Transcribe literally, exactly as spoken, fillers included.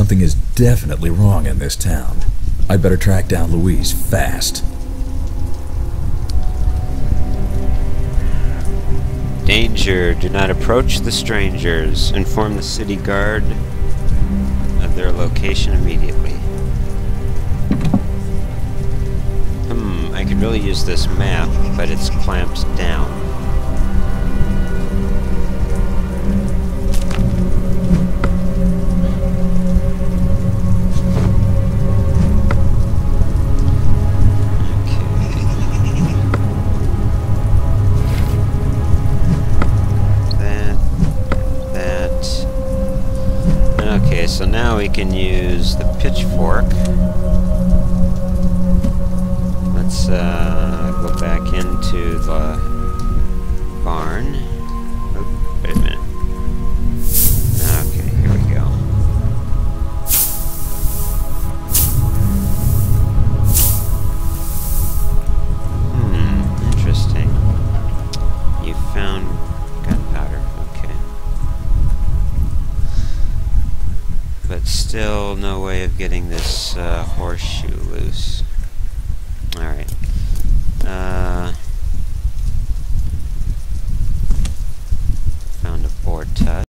Something is definitely wrong in this town. I better track down Louise fast. Danger. Do not approach the strangers. Inform the city guard of their location immediately. Hmm, I could really use this map, but it's clamped down. So now we can use the pitchfork. Let's uh, go back into the barn. Oh, wait a minute. Okay, here we go. Hmm, interesting. You found gunpowder. Okay. But still no way of getting this uh, horseshoe.